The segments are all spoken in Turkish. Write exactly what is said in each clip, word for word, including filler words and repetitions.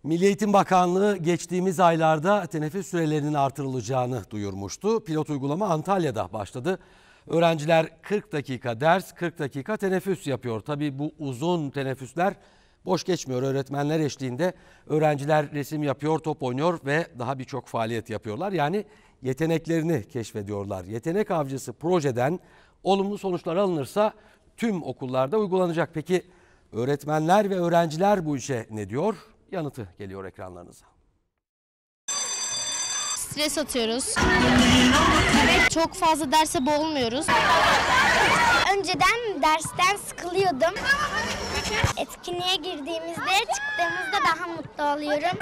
Milli Eğitim Bakanlığı geçtiğimiz aylarda teneffüs sürelerinin artırılacağını duyurmuştu. Pilot uygulama Antalya'da başladı. Öğrenciler kırk dakika ders, kırk dakika teneffüs yapıyor. Tabii bu uzun teneffüsler boş geçmiyor. Öğretmenler eşliğinde öğrenciler resim yapıyor, top oynuyor ve daha birçok faaliyet yapıyorlar. Yani yeteneklerini keşfediyorlar. Yetenek Avcısı projeden olumlu sonuçlar alınırsa tüm okullarda uygulanacak. Peki öğretmenler ve öğrenciler bu işe ne diyor? Yanıtı geliyor ekranlarınıza. Stres atıyoruz. Çok fazla derse boğulmuyoruz. Önceden dersten sıkılıyordum. Etkinliğe girdiğimizde, çıktığımızda daha mutlu oluyorum.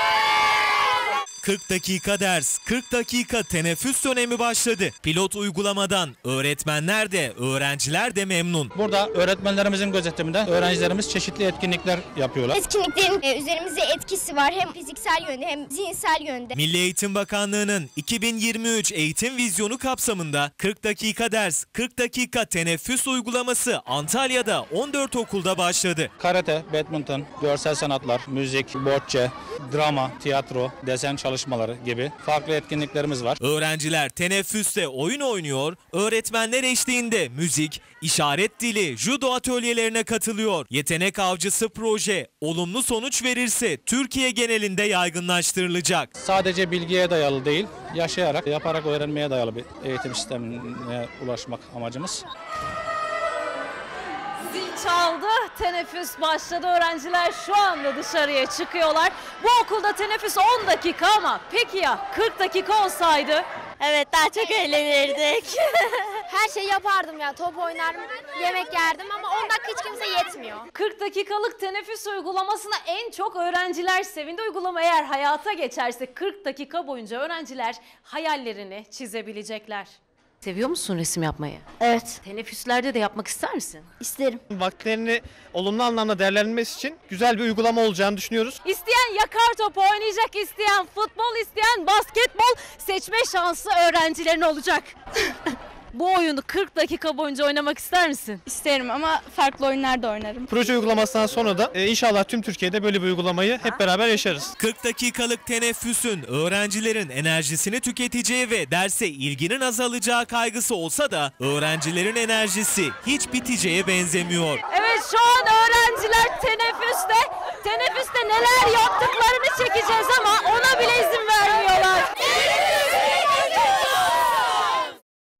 kırk dakika ders, kırk dakika teneffüs dönemi başladı. Pilot uygulamadan öğretmenler de öğrenciler de memnun. Burada öğretmenlerimizin gözetiminde öğrencilerimiz çeşitli etkinlikler yapıyorlar. Etkinliklerin üzerimize etkisi var, hem fiziksel yönde hem zihinsel yönde. Milli Eğitim Bakanlığı'nın iki bin yirmi üç eğitim vizyonu kapsamında kırk dakika ders, kırk dakika teneffüs uygulaması Antalya'da on dört okulda başladı. Karate, badminton, görsel sanatlar, müzik, bocce, drama, tiyatro, desen çalışmaları gibi farklı etkinliklerimiz var. Öğrenciler teneffüste oyun oynuyor, öğretmenler eşliğinde müzik, işaret dili, judo atölyelerine katılıyor. Yetenek Avcısı proje olumlu sonuç verirse Türkiye genelinde yaygınlaştırılacak. Sadece bilgiye dayalı değil, yaşayarak, yaparak öğrenmeye dayalı bir eğitim sistemine ulaşmak amacımız. Zil çaldı, teneffüs başladı. Öğrenciler şu anda dışarıya çıkıyorlar. Bu okulda teneffüs on dakika ama peki ya kırk dakika olsaydı? Evet, daha çok eğlenirdik. Her şeyi yapardım ya, top oynardım, yemek yerdim ama on dakika hiç kimse yetmiyor. kırk dakikalık teneffüs uygulamasına en çok öğrenciler sevindi. Uygulama eğer hayata geçerse kırk dakika boyunca öğrenciler hayallerini çizebilecekler. Seviyor musun resim yapmayı? Evet, Teneffüslerde de yapmak ister misin? isterim. Vakitlerini olumlu anlamda değerlendirmesi için güzel bir uygulama olacağını düşünüyoruz. İsteyen yakar topu oynayacak, isteyen futbol, isteyen basketbol seçme şansı öğrencilerin olacak. Bu oyunu kırk dakika boyunca oynamak ister misin? İsterim ama farklı oyunlarda oynarım. Proje uygulamasından sonra da e, inşallah tüm Türkiye'de böyle bir uygulamayı hep beraber yaşarız. kırk dakikalık teneffüsün öğrencilerin enerjisini tüketeceği ve derse ilginin azalacağı kaygısı olsa da öğrencilerin enerjisi hiç biteceğe benzemiyor. Evet, şu an öğrenciler teneffüste, teneffüste neler yaptıklarını çekeceğiz ama ona bile izin vermiyorlar.